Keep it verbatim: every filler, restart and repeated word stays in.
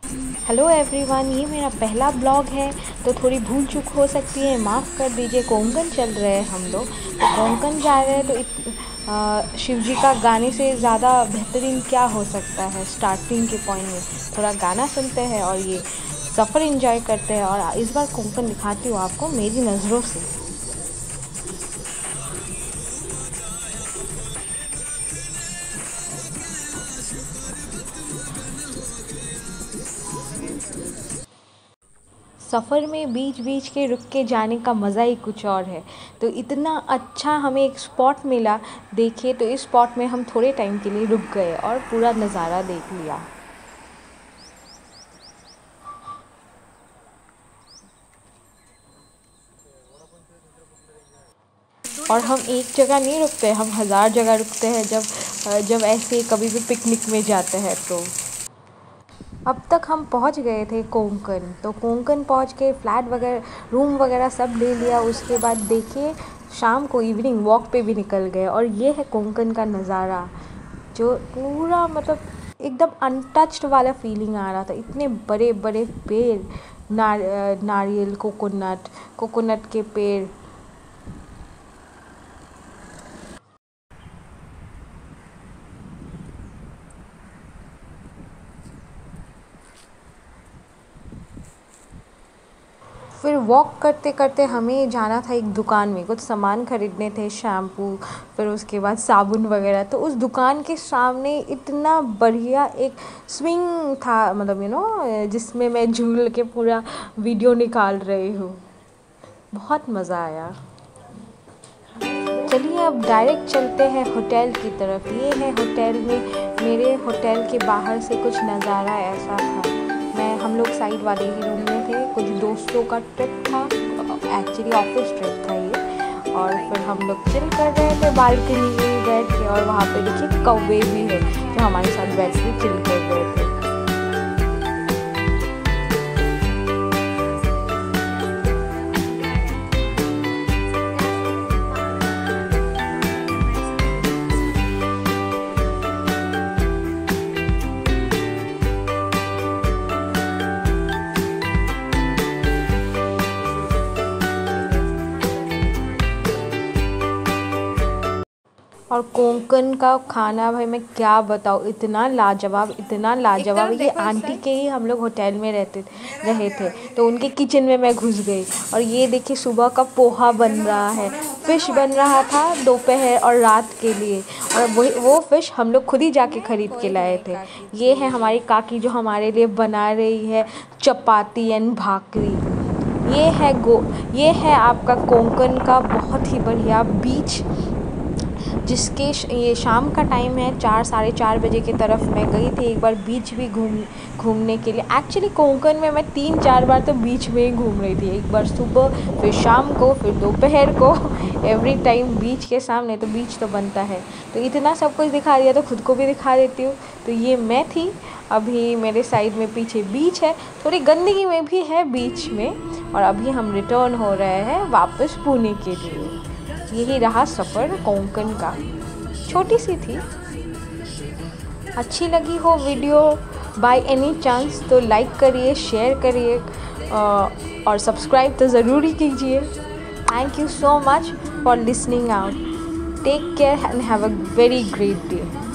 Hello everyone, ये मेरा पहला ब्लॉग है तो थोड़ी भूल चूक हो सकती है, माफ़ कर दीजिए। कोंकण चल रहे हैं हम लोग, तो कोंकण जा रहे हैं तो इत, आ, शिव जी का गाने से ज़्यादा बेहतरीन क्या हो सकता है। स्टार्टिंग के पॉइंट में थोड़ा गाना सुनते हैं और ये सफ़र एंजॉय करते हैं। और इस बार कोंकण दिखाती हूँ आपको मेरी नज़रों से। सफ़र में बीच बीच के रुक के जाने का मज़ा ही कुछ और है। तो इतना अच्छा हमें एक स्पॉट मिला, देखिए। तो इस स्पॉट में हम थोड़े टाइम के लिए रुक गए और पूरा नज़ारा देख लिया। और हम एक जगह नहीं रुकते, हम हज़ार जगह रुकते हैं जब जब ऐसे कभी भी पिकनिक में जाते हैं। तो अब तक हम पहुंच गए थे कोंकण। तो कोंकण पहुंच के फ्लैट वगैरह, रूम वगैरह सब ले लिया। उसके बाद देखिए शाम को इवनिंग वॉक पे भी निकल गए। और ये है कोंकण का नज़ारा, जो पूरा मतलब एकदम अनटच्ड वाला फीलिंग आ रहा था। इतने बड़े बड़े पेड़, नार नारियल, कोकोनट कोकोनट के पेड़। फिर वॉक करते करते हमें जाना था एक दुकान में, कुछ सामान ख़रीदने थे, शैम्पू, फिर उसके बाद साबुन वगैरह। तो उस दुकान के सामने इतना बढ़िया एक स्विंग था, मतलब यू नो जिसमें मैं झूल के पूरा वीडियो निकाल रही हूँ। बहुत मज़ा आया। चलिए अब डायरेक्ट चलते हैं होटल की तरफ। ये है होटल में, मेरे होटल के बाहर से कुछ नज़ारा ऐसा था। मैं हम लोग साइड वाले ही रूम में थे, कुछ दोस्तों का ट्रिप था, एक्चुअली ऑफिस ट्रिप था ये। और फिर हम लोग चिल कर रहे थे बालकनी में बैठ के। और वहाँ पे देखिए कौवे भी है जो हमारे साथ बैठ के चिल कर रहे थे। और कोंकण का खाना भाई मैं क्या बताऊँ, इतना लाजवाब, इतना लाजवाब। ये आंटी के ही हम लोग होटल में रहते रहे थे, तो उनके किचन में मैं घुस गई। और ये देखिए सुबह का पोहा बन रहा है, फ़िश बन रहा था दोपहर और रात के लिए। और वही वो फ़िश हम लोग खुद ही जाके ख़रीद के लाए थे। ये है हमारी काकी जो हमारे लिए बना रही है चपाती एंड भाकरी। ये है गो ये है आपका कोंकण का बहुत ही बढ़िया बीच, जिसके ये शाम का टाइम है, चार साढ़े चार बजे की तरफ मैं गई थी एक बार बीच भी घूम घूमने के लिए। एक्चुअली कोंकण में मैं तीन चार बार तो बीच में ही घूम रही थी, एक बार सुबह, फिर शाम को, फिर दोपहर को। एवरी टाइम बीच के सामने, तो बीच तो बनता है। तो इतना सब कुछ दिखा दिया तो खुद को भी दिखा देती हूँ। तो ये मैं थी, अभी मेरे साइड में पीछे बीच है, थोड़ी गंदगी में भी है बीच में। और अभी हम रिटर्न हो रहे हैं वापस पुणे के लिए। यही रहा सफ़र कोंकण का, छोटी सी थी। अच्छी लगी हो वीडियो बाय एनी चांस तो लाइक करिए, शेयर करिए और सब्सक्राइब तो ज़रूरी कीजिए। Thank you so much for listening out. Take care and have a very great day.